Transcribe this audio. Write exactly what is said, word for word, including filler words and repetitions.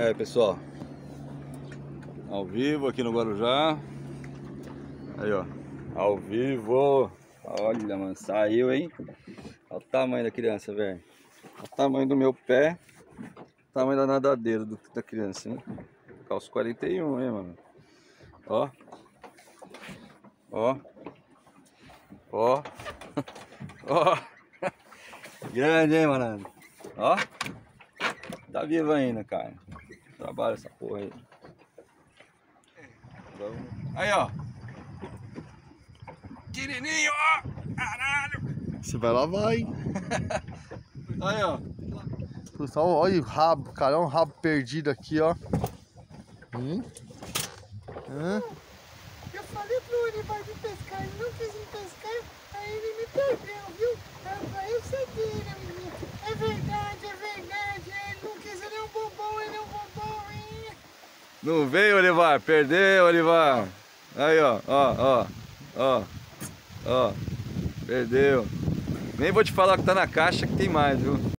É, pessoal, ao vivo aqui no Guarujá. Aí, ó, ao vivo. Olha, mano, saiu, hein? Olha o tamanho da criança, velho. Olha o tamanho do meu pé. O tamanho da nadadeira do, da criança, hein? Calço quarenta e um, hein, mano? Ó. Ó. Ó. Ó. Grande, hein, mano? Ó. Tá vivo ainda, cara. Trabalha essa porra aí. Aí, ó. Quirininho, ó. Caralho. Você vai lavar, hein? Aí, ó. Pessoal, olha o rabo, cara. Olha um rabo perdido aqui, ó. Hum? Hã? Eu falei pro Olivar de pescar, ele não quis me pescar, aí ele me perdeu, viu? Aí eu segui, né, menino? É verdade, é verdade, ele não quis, ele é um bobão, ele é um bobão, hein? Não veio, Olivar. Perdeu, Olivar. Aí, ó. Ó, ó. Ó. Ó. Perdeu. Nem vou te falar que tá na caixa que tem mais, viu?